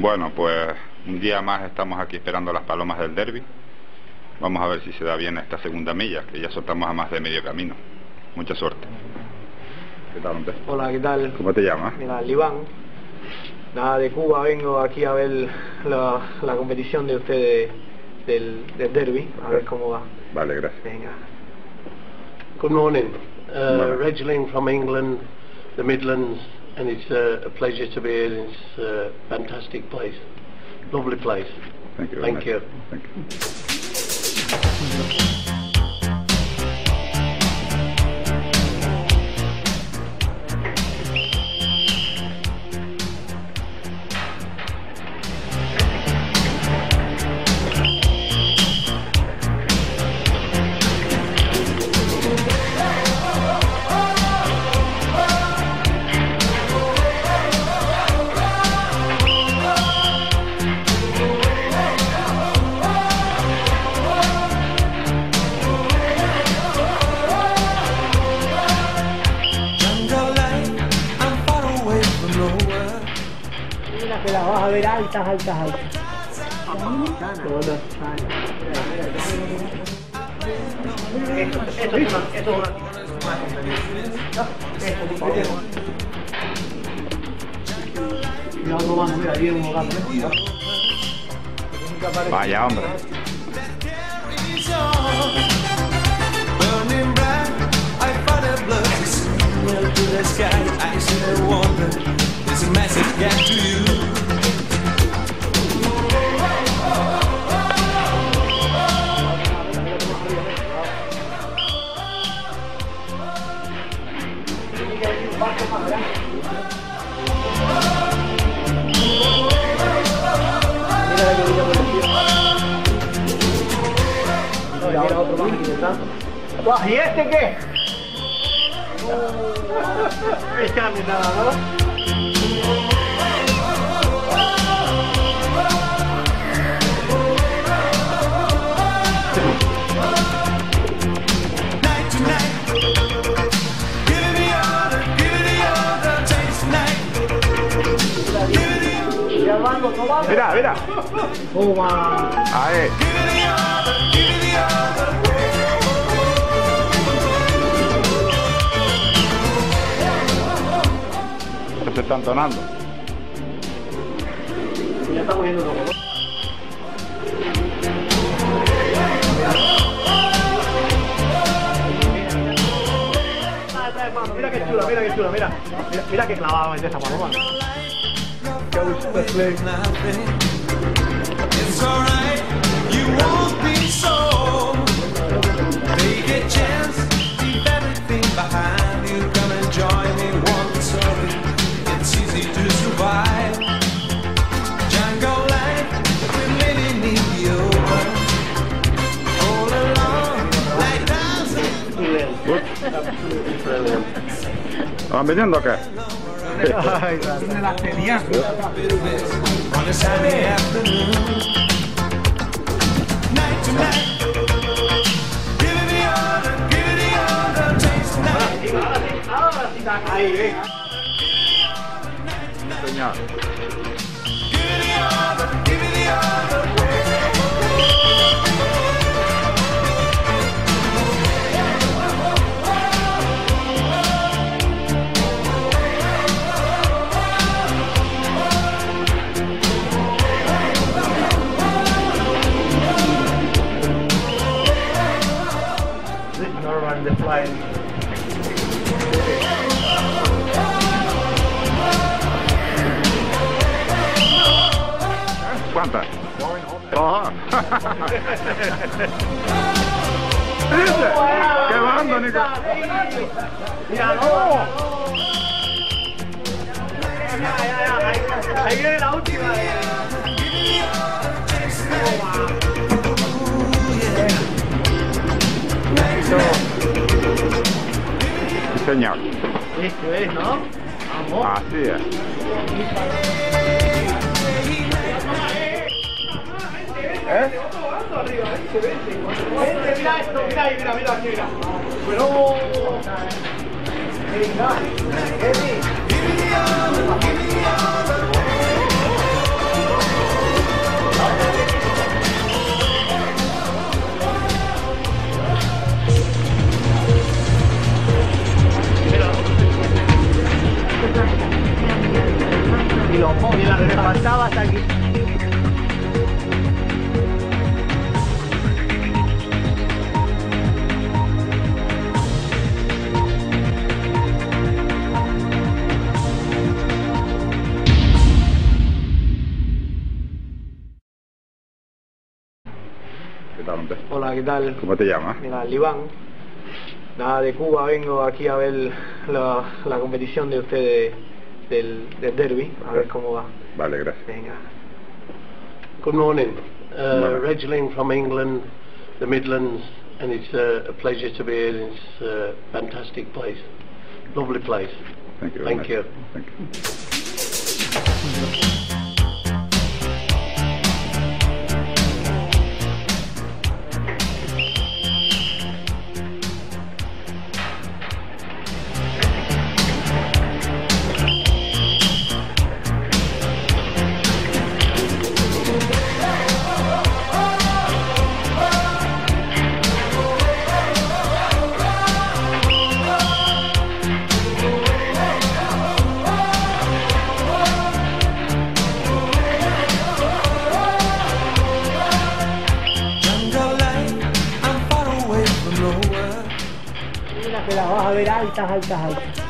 Bueno, pues un día más estamos aquí esperando las palomas del derbi. Vamos a ver si se da bien esta segunda milla, que ya soltamos a más de medio camino. Mucha suerte. ¿Qué tal, hombre? Hola, ¿qué tal? ¿Cómo te llamas? Mira, Iván. Nada, de Cuba vengo aquí a ver la competición de ustedes del derbi, a ver cómo va. Vale, gracias. Venga. Good morning. Reg Ling from England, the Midlands, and it's a pleasure to be here. It's a fantastic place. Lovely place. Thank you. Thank you. Thank you. Que la vas a ver altas. Vaya, hombre. ¿Y este qué? Esta mirada, ¿no? Mira, mira. Toma. Ahí. Se está entonando. Ya estamos yendo todo. Mira qué chula, mira qué clavada mete esa paloma. It's alright, you won't be so. Take a chance, leave everything behind you. Come and join me, one sorry. It's easy to survive. Jungle life, we really need the open. All along, like thousands. ¿Van viniendo o qué? Ay, ¿dónde las tenías? On a sunny afternoon, night to night. Give it the order, taste tonight. Ahora sí, ahí, venga. Señor. Give it the order. Norman the Flying. ¿Cuántas? ¡Oh! ¿Dice? ¡Qué bando, Nico! ¡Mira, no! Ahí viene la última. Sí, señor. Esto es, ¿no? Vamos. Así es. ¿Eh? Mira esto, mira ahí, mira aquí, mira. Pero... Venga, ¿Qué tal, hombre? Hola, ¿qué tal? ¿Cómo te llamas? Mira, Liván. Nada, de Cuba vengo aquí a ver la competición de ustedes del derby, a ver cómo va. Vale, gracias. Venga. Good morning. Morning. Reg Ling from England, the Midlands, and it's a pleasure to be here in this fantastic place. Lovely place. Thank you very Thank much. you. Thank you. Jungle life, I'm far away from nowhere. Mira que las vas a ver altas, altas, altas.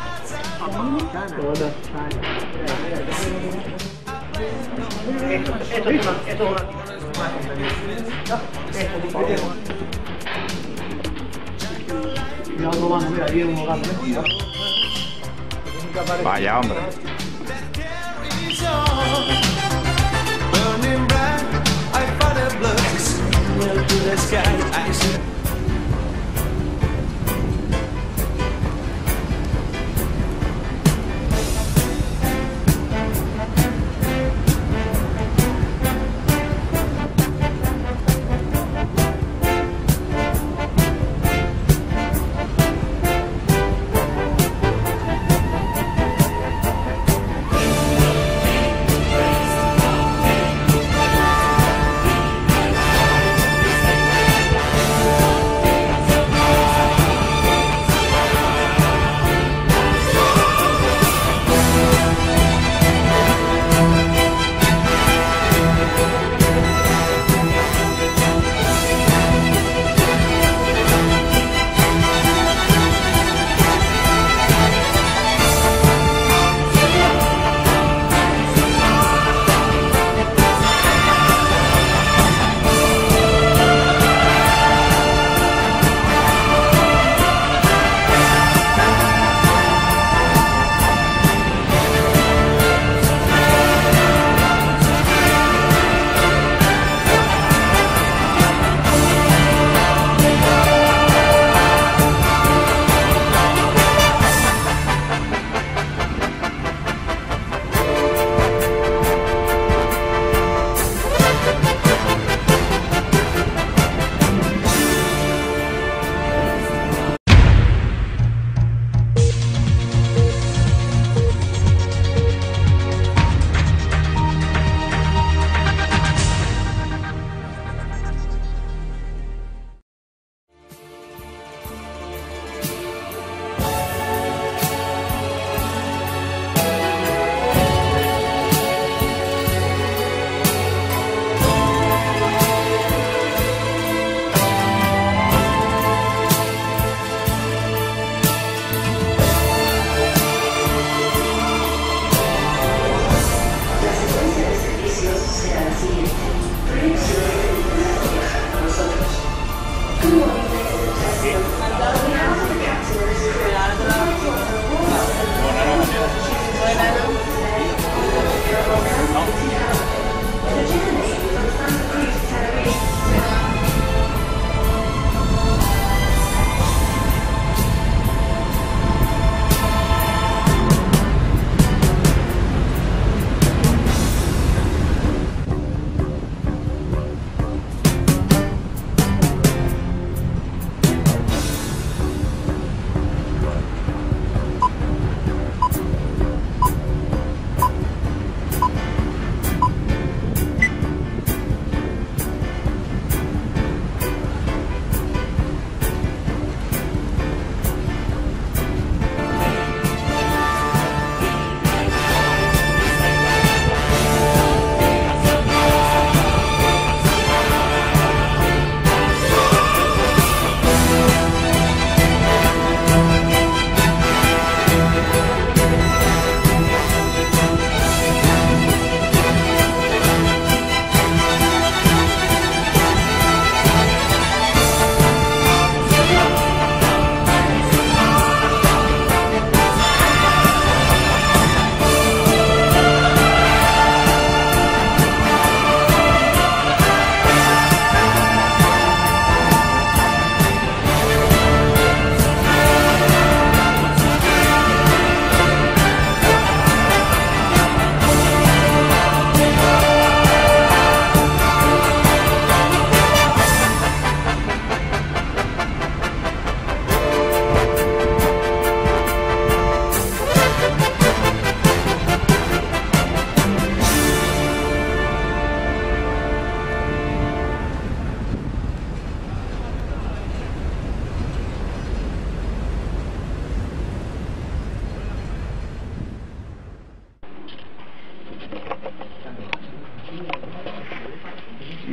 Vaya, hombre. Carries on. Burning bright, I fight a blood to signal to the sky. I said,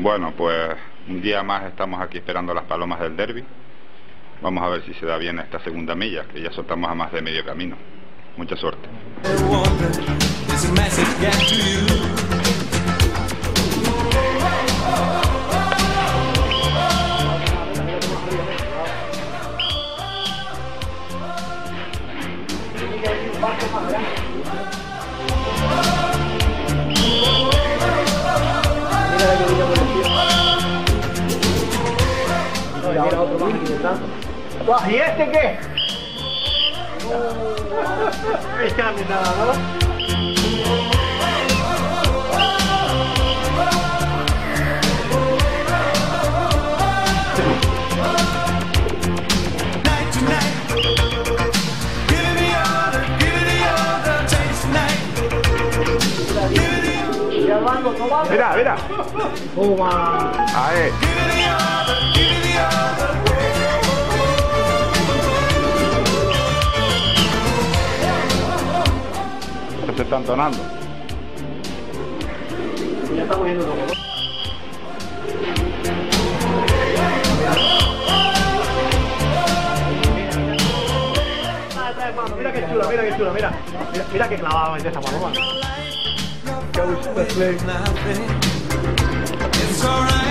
Bueno, pues un día más estamos aquí esperando las palomas del derbi. Vamos a ver si se da bien esta segunda milla, que ya soltamos a más de medio camino. Mucha suerte. ¿Y este qué? Este a mi nada, ¿no? Mira, mira. Toma. Ahí. Se está entonando. Ya estamos yendo loco, ¿no? Mira qué chula, mira qué chula, mira qué clavada mete esa paloma. It's alright.